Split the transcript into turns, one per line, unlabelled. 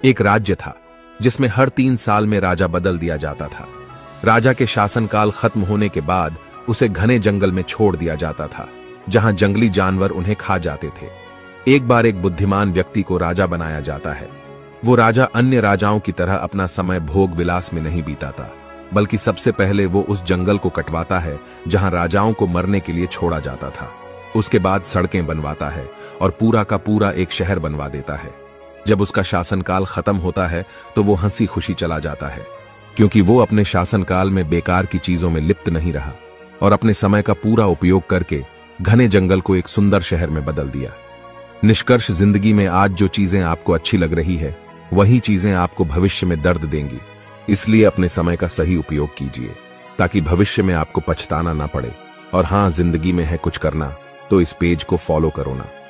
एक राज्य था जिसमें हर 3 साल में राजा बदल दिया जाता था। राजा के शासनकाल खत्म होने के बाद उसे घने जंगल में छोड़ दिया जाता था, जहां जंगली जानवर उन्हें खा जाते थे। एक बार एक बुद्धिमान व्यक्ति को राजा बनाया जाता है। वो राजा अन्य राजाओं की तरह अपना समय भोग विलास में नहीं बीताता, बल्कि सबसे पहले वो उस जंगल को कटवाता है जहां राजाओं को मरने के लिए छोड़ा जाता था। उसके बाद सड़कें बनवाता है और पूरा का पूरा एक शहर बनवा देता है। जब उसका शासनकाल खत्म होता है तो वो हंसी खुशी चला जाता है, क्योंकि वो अपने शासनकाल में बेकार की चीजों में लिप्त नहीं रहा और अपने समय का पूरा उपयोग करके घने जंगल को एक सुंदर शहर में बदल दिया। निष्कर्ष, जिंदगी में आज जो चीजें आपको अच्छी लग रही है, वही चीजें आपको भविष्य में दर्द देंगी। इसलिए अपने समय का सही उपयोग कीजिए ताकि भविष्य में आपको पछताना ना पड़े। और हां, जिंदगी में है कुछ करना तो इस पेज को फॉलो करो ना।